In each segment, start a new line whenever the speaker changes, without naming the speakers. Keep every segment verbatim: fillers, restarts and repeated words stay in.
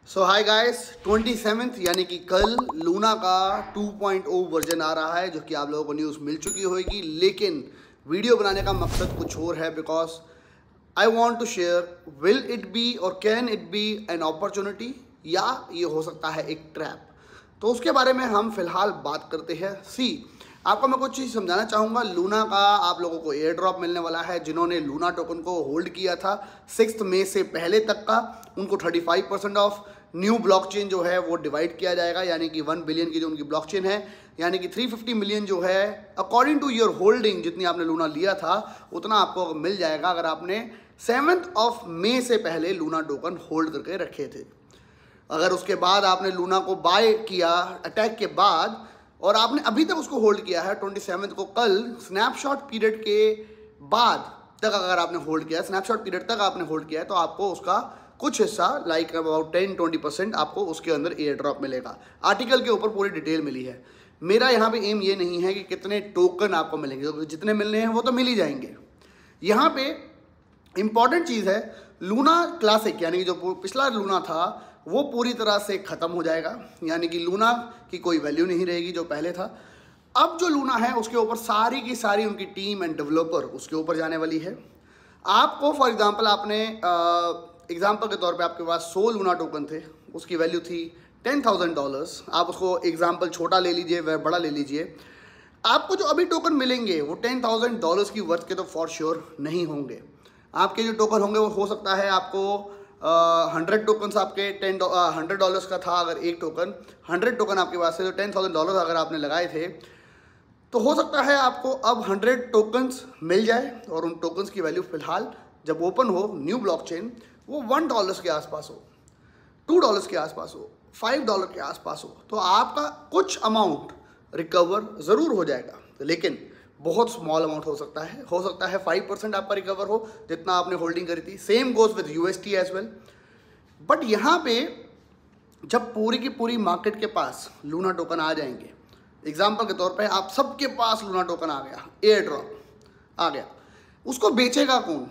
सो hi guys, twenty seventh यानी कि कल लूना का टू पॉइंट ओ वर्जन आ रहा है, जो कि आप लोगों को न्यूज़ मिल चुकी होगी। लेकिन वीडियो बनाने का मकसद कुछ और है, because I want to share will it be और can it be an opportunity, या ये हो सकता है एक ट्रैप। तो उसके बारे में हम फिलहाल बात करते हैं। सी आपको मैं कुछ चीज़ समझाना चाहूँगा। लूना का आप लोगों को एयर ड्रॉप मिलने वाला है। जिन्होंने लूना टोकन को होल्ड किया था सिक्स मई से पहले तक का, उनको thirty five percent of new blockchain जो है वो डिवाइड किया जाएगा, यानी कि वन बिलियन की जो उनकी ब्लॉकचेन है, यानी कि थ्री फिफ्टी मिलियन जो है अकॉर्डिंग टू योर होल्डिंग, जितनी आपने लूना लिया था उतना आपको मिल जाएगा अगर आपने सेवन्थ ऑफ मई से पहले लूना टोकन होल्ड करके रखे थे। अगर उसके बाद आपने लूना को बाय किया अटैक के बाद और आपने अभी तक उसको होल्ड किया है ट्वेंटी सेवन्थ को, कल स्नैपशॉट पीरियड के बाद तक अगर आपने होल्ड किया है, स्नैपशॉट पीरियड तक आपने होल्ड किया है, तो आपको उसका कुछ हिस्सा like about ten twenty percent आपको उसके अंदर एयर ड्रॉप मिलेगा। आर्टिकल के ऊपर पूरी डिटेल मिली है। मेरा यहाँ पे एम ये नहीं है कि कितने टोकन आपको मिलेंगे, तो जितने मिलने हैं वो तो मिल ही जाएंगे। यहाँ पे इंपॉर्टेंट चीज़ है, लूना क्लासिक यानी कि जो पिछला लूना था वो पूरी तरह से ख़त्म हो जाएगा, यानी कि लूना की कोई वैल्यू नहीं रहेगी जो पहले था। अब जो लूना है उसके ऊपर सारी की सारी उनकी टीम एंड डेवलपर उसके ऊपर जाने वाली है। आपको फॉर एग्जांपल आपने एग्जांपल के तौर पे आपके पास सौ लूना टोकन थे, उसकी वैल्यू थी टेन थाउजेंड डॉलर्स। आप उसको एग्जांपल छोटा ले लीजिए व बड़ा ले लीजिए, आपको जो अभी टोकन मिलेंगे वो टेन थाउजेंड डॉलर्स की वर्थ के तो फॉर श्योर नहीं होंगे। आपके जो टोकन होंगे वो हो सकता है आपको हंड्रेड टोकन्स आपके टेन हंड्रेड डॉलर्स का था। अगर एक टोकन हंड्रेड टोकन आपके पास है, तो टेन थाउजेंड डॉलर अगर आपने लगाए थे, तो हो सकता है आपको अब हंड्रेड टोकन्स मिल जाए और उन टोकन्स की वैल्यू फिलहाल जब ओपन हो न्यू ब्लॉकचेन वो वन डॉलर्स के आसपास हो, टू डॉलर्स के आसपास हो, फाइव डॉलर के आसपास हो। तो आपका कुछ अमाउंट रिकवर ज़रूर हो जाएगा, लेकिन बहुत स्मॉल अमाउंट हो सकता है। हो सकता है फाइव परसेंट आपका रिकवर हो जितना आपने होल्डिंग करी थी। Same goes with UST as well. But यहाँ पे जब पूरी की पूरी मार्केट के पास लूना टोकन आ जाएंगे, एग्जांपल के तौर पे आप सबके पास लूना टोकन आ गया, एयर ड्रॉप आ गया, उसको बेचेगा कौन?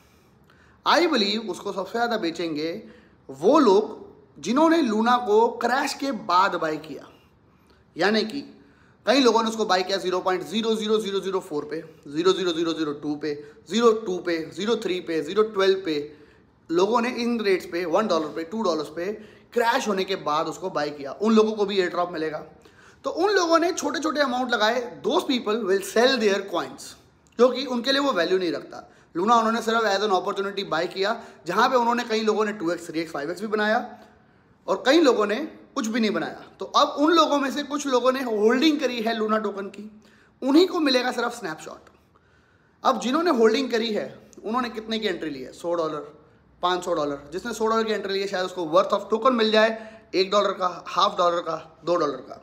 आई बिलीव उसको सबसे ज़्यादा बेचेंगे वो लोग जिन्होंने लूना को क्रैश के बाद बाय किया। यानी कि कई लोगों ने उसको बाय किया zero point zero zero zero zero four पे, zero zero zero zero two पे, ज़ीरो टू पे, ज़ीरो थ्री पे, ज़ीरो ट्वेल्व पे। लोगों ने इन रेट्स पे वन डॉलर पे, टू डॉलर्स पे क्रैश होने के बाद उसको बाय किया। उन लोगों को भी एयर ड्रॉप मिलेगा। तो उन लोगों ने छोटे छोटे अमाउंट लगाए। Those people will sell their coins, क्योंकि उनके लिए वो वैल्यू नहीं रखता। लूना उन्होंने सिर्फ एज एन अपॉर्चुनिटी बाय किया, जहाँ पे उन्होंने कई लोगों ने two X three X five X भी बनाया और कई लोगों ने कुछ भी नहीं बनाया। तो अब उन लोगों में से कुछ लोगों ने होल्डिंग करी है लूना टोकन की, उन्हीं को मिलेगा सिर्फ स्नैपशॉट। अब जिन्होंने होल्डिंग करी है उन्होंने कितने की एंट्री ली है? सौ डॉलर, पाँच सौ डॉलर। जिसने सौ डॉलर की एंट्री ली है शायद उसको वर्थ ऑफ टोकन मिल जाए एक डॉलर का, हाफ डॉलर का, दो डॉलर का।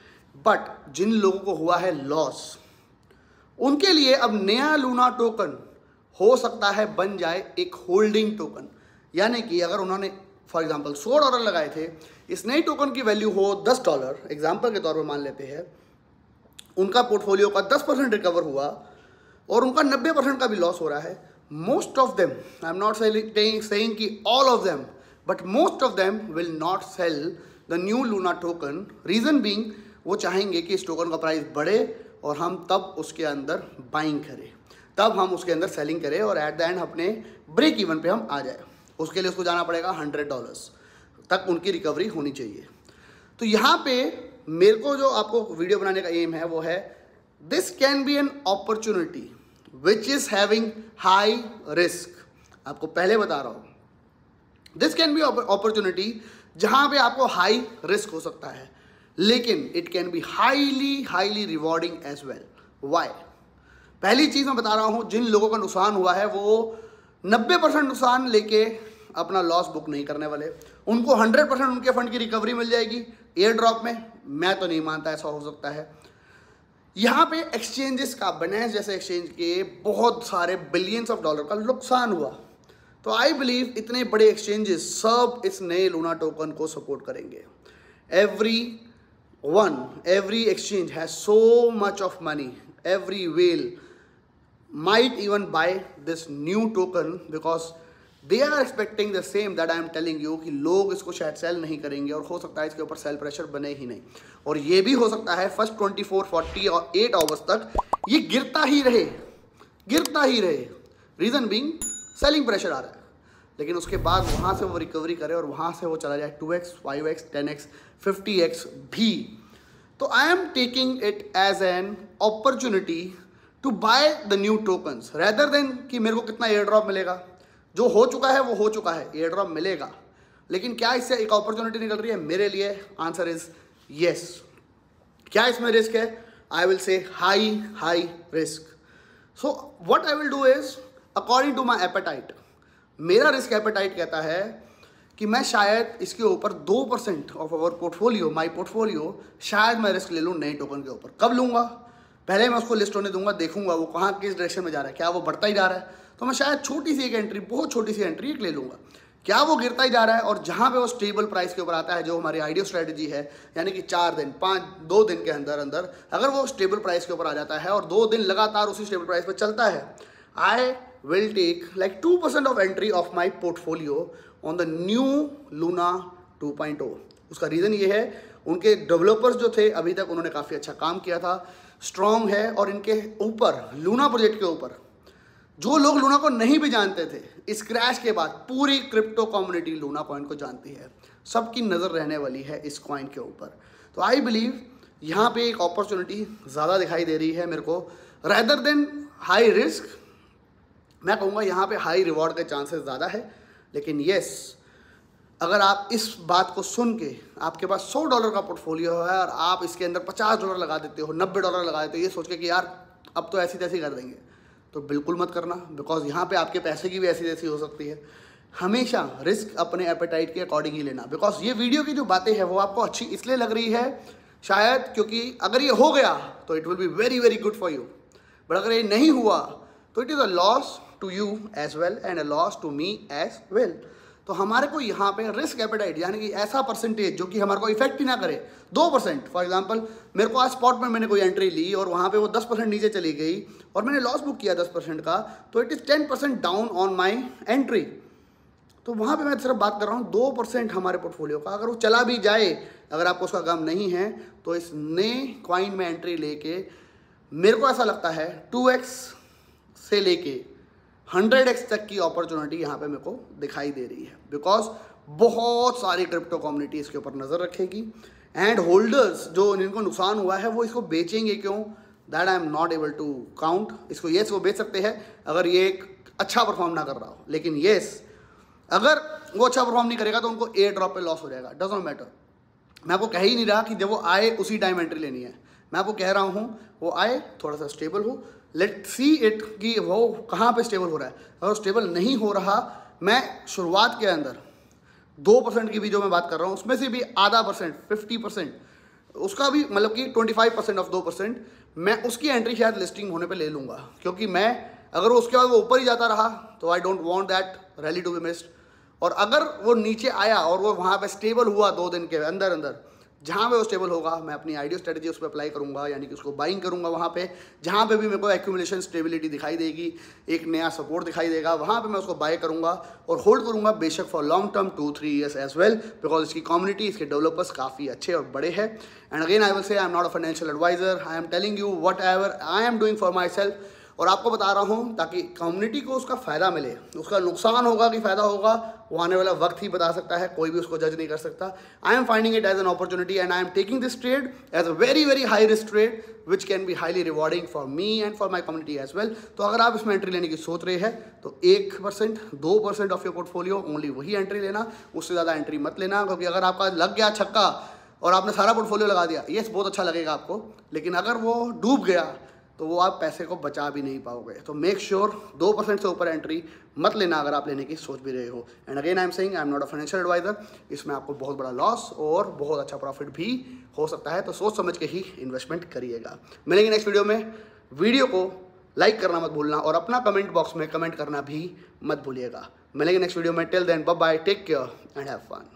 बट जिन लोगों को हुआ है लॉस, उनके लिए अब नया लूना टोकन हो सकता है बन जाए एक होल्डिंग टोकन। यानी कि अगर उन्होंने फॉर एग्जांपल सौ डॉलर लगाए थे, इस नई टोकन की वैल्यू हो दस डॉलर, एग्जांपल के तौर पर मान लेते हैं, उनका पोर्टफोलियो का दस परसेंट रिकवर हुआ और उनका नब्बे परसेंट का भी लॉस हो रहा है। Most of them, I am not saying कि all of them, but most of them will not sell the new Luna token. Reason being वो चाहेंगे कि इस टोकन का प्राइस बढ़े और हम तब उसके अंदर बाइंग करें, तब हम उसके अंदर सेलिंग करें और एट द एंड अपने ब्रेक इवन पे हम आ जाए। उसके लिए उसको जाना पड़ेगा हंड्रेड डॉलर्स तक उनकी रिकवरी होनी चाहिए। तो यहाँ पे मेरे को जो आपको वीडियो बनाने का एम है वो है, this can be an opportunity which is having high risk. आपको पहले बता रहा हूँ, दिस कैन बी अपॉर्चुनिटी जहाँ पे आपको हाई रिस्क हो सकता है, लेकिन it can be highly highly rewarding as well. Why? पहली चीज़ मैं बता रहा हूँ, जिन लोगों का नुकसान हुआ है वो नब्बे परसेंट नुकसान लेके अपना लॉस बुक नहीं करने वाले। उनको हंड्रेड परसेंट उनके फंड की रिकवरी मिल जाएगी एयर ड्रॉप में। मैं तो नहीं मानता ऐसा हो सकता है। यहाँ पे एक्सचेंजेस का, बाइनेंस जैसे एक्सचेंज के बहुत सारे बिलियंस ऑफ डॉलर का नुकसान हुआ। तो आई बिलीव इतने बड़े एक्सचेंजेस सब इस नए लूना टोकन को सपोर्ट करेंगे। Every one, every exchange has so much of money, every well might even buy this new token because they are expecting the same that I am telling you कि लोग इसको शायद cell नहीं करेंगे और हो सकता है इसके ऊपर सेल प्रेशर बने ही नहीं, और ये भी हो सकता है फर्स्ट ट्वेंटी फोर फोर्टी और एट आवर्स तक ये गिरता ही रहे गिरता ही रहे रीज़न बीइंग सेलिंग प्रेशर आ रहा है, लेकिन उसके बाद वहाँ से वो रिकवरी करे और वहाँ से वो चला जाए two X, five X, ten X, fifty X भी। तो I am taking it as an opportunity to buy the new tokens rather than कि मेरे को कितना एयर ड्रॉप मिलेगा। जो हो चुका है वो हो चुका है, एयर ड्रॉप मिलेगा, लेकिन क्या इससे एक अपॉर्चुनिटी निकल रही है मेरे लिए? Answer is yes. क्या इसमें रिस्क है? I will say high high risk. So what I will do is according to my appetite, मेरा रिस्क एपेटाइट कहता है कि मैं शायद इसके ऊपर दो percent of our portfolio, my portfolio, शायद मैं रिस्क ले लूँ नए टोकन के ऊपर। कब लूँगा? पहले मैं उसको लिस्ट होने दूंगा, देखूंगा वो कहाँ किस डायरेक्शन में जा रहा है, क्या वो बढ़ता ही जा रहा है तो मैं शायद छोटी सी एक एंट्री, बहुत छोटी सी एंट्री एक ले लूँगा। क्या वो गिरता ही जा रहा है और जहाँ पे वो स्टेबल प्राइस के ऊपर आता है, जो हमारी आइडियल स्ट्रेटजी है, यानी कि चार दिन पाँच दो दिन के अंदर अंदर अगर वो स्टेबल प्राइस के ऊपर आ जाता है और दो दिन लगातार उसी स्टेबल प्राइस पर चलता है, I will take like two percent of entry of my portfolio on the new Luna two point O. उसका रीज़न ये है, उनके डेवलपर्स जो थे अभी तक उन्होंने काफ़ी अच्छा काम किया था, स्ट्रॉन्ग है, और इनके ऊपर लूना प्रोजेक्ट के ऊपर जो लोग लूना को नहीं भी जानते थे, इस क्रैश के बाद पूरी क्रिप्टो कम्युनिटी लूना कॉइन को जानती है, सबकी नज़र रहने वाली है इस कॉइन के ऊपर। तो आई बिलीव यहाँ पे एक अपॉर्चुनिटी ज़्यादा दिखाई दे रही है मेरे को, रेदर देन हाई रिस्क। मैं कहूँगा यहाँ पे हाई रिवॉर्ड के चांसेस ज़्यादा है, लेकिन येस, अगर आप इस बात को सुन के आपके पास सौ डॉलर का पोर्टफोलियो है और आप इसके अंदर पचास डॉलर लगा देते हो, नब्बे डॉलर लगा देते हो, ये सोच के कि यार अब तो ऐसी तैसी कर देंगे, तो बिल्कुल मत करना, बिकॉज यहाँ पे आपके पैसे की भी ऐसी तैसी हो सकती है। हमेशा रिस्क अपने एपेटाइट के अकॉर्डिंग ही लेना, बिकॉज ये वीडियो की जो बातें हैं वो आपको अच्छी इसलिए लग रही है शायद क्योंकि अगर ये हो गया तो it will be very very good for you, but अगर ये नहीं हुआ तो it is a loss to you as well and a loss to me as well. तो हमारे को यहाँ पे रिस्क एपेटाइट, यानी कि ऐसा परसेंटेज जो कि हमारे को इफेक्ट ही ना करे, दो परसेंट। फॉर एग्जांपल मेरे को आज स्पॉट में मैंने कोई एंट्री ली और वहाँ पे वो दस परसेंट नीचे चली गई और मैंने लॉस बुक किया दस परसेंट का, तो it is ten percent down on my entry. तो वहाँ पे मैं सिर्फ बात कर रहा हूँ दो परसेंट हमारे पोर्टफोलियो का, अगर वो चला भी जाए, अगर आपको उसका गम नहीं है, तो इस नए कॉइन में एंट्री लेके मेरे को ऐसा लगता है टू एक्स से लेके हंड्रेड एक्स तक की अपॉर्चुनिटी यहाँ पे मेरे को दिखाई दे रही है, बिकॉज बहुत सारी क्रिप्टो कम्युनिटी इसके ऊपर नज़र रखेगी एंड होल्डर्स जो जिनको नुकसान हुआ है वो इसको बेचेंगे क्यों, that I am not able to count. इसको येस वो बेच सकते हैं अगर ये एक अच्छा परफॉर्म ना कर रहा हो, लेकिन येस अगर वो अच्छा परफॉर्म नहीं करेगा तो उनको एयर ड्रॉप पे लॉस हो जाएगा, डज नॉट मैटर। मैं आपको कह ही नहीं रहा कि जब वो आए उसी टाइम एंट्री लेनी है, मैं आपको कह रहा हूँ वो आए, थोड़ा सा स्टेबल हो, लेट सी इट कि वो कहाँ पे स्टेबल हो रहा है। अगर स्टेबल नहीं हो रहा, मैं शुरुआत के अंदर दो परसेंट की भी जो मैं बात कर रहा हूँ उसमें से भी आधा परसेंट, फिफ्टी परसेंट, उसका भी मतलब कि ट्वेंटी फाइव परसेंट ऑफ दो परसेंट मैं उसकी एंट्री शायद लिस्टिंग होने पे ले लूँगा, क्योंकि मैं अगर उसके बाद वो ऊपर ही जाता रहा तो I don't want that rally to be missed. और अगर वो नीचे आया और वो वहाँ पे स्टेबल हुआ दो दिन के अंदर अंदर, जहाँ पे वो स्टेबल होगा मैं अपनी आइडियल स्ट्रेटजी उस पर अप्लाई करूँगा, यानी कि उसको बाइंग करूँगा वहाँ पे जहाँ पे भी मेरे को एक्यूमुलेशन स्टेबिलिटी दिखाई देगी, एक नया सपोर्ट दिखाई देगा, वहाँ पे मैं उसको बाय करूँगा और होल्ड करूँगा, बेशक for long term two three years as well, because इसकी कम्युनिटी, इसके डेवलपर्स काफ़ी अच्छे और बड़े हैं। And again I will say I am not a financial advisor, I am telling you whatever I am doing for myself, और आपको बता रहा हूँ ताकि कम्युनिटी को उसका फ़ायदा मिले। उसका नुकसान होगा कि फ़ायदा होगा वो आने वाला वक्त ही बता सकता है, कोई भी उसको जज नहीं कर सकता। I am finding it as an opportunity and I am taking this trade as a very very high risk trade which can be highly rewarding for me and for my community as well. तो अगर आप इसमें entry लेने की सोच रहे हैं तो एक परसेंट दो percent of your portfolio only वही एंट्री लेना, उससे ज़्यादा एंट्री मत लेना, क्योंकि अगर आपका लग गया छक्का और आपने सारा पोर्टफोलियो लगा दिया, ये बहुत अच्छा लगेगा आपको, लेकिन अगर वो डूब गया तो वो आप पैसे को बचा भी नहीं पाओगे। तो मेक श्योर दो परसेंट से ऊपर एंट्री मत लेना अगर आप लेने की सोच भी रहे हो। And again I am saying I am not a financial advisor, इसमें आपको बहुत बड़ा लॉस और बहुत अच्छा प्रॉफिट भी हो सकता है, तो सोच समझ के ही इन्वेस्टमेंट करिएगा। मिलेंगे नेक्स्ट वीडियो में। वीडियो को लाइक करना मत भूलना और अपना कमेंट बॉक्स में कमेंट करना भी मत भूलिएगा। मिलेंगे नेक्स्ट वीडियो में। Till then bye bye, take care and have fun.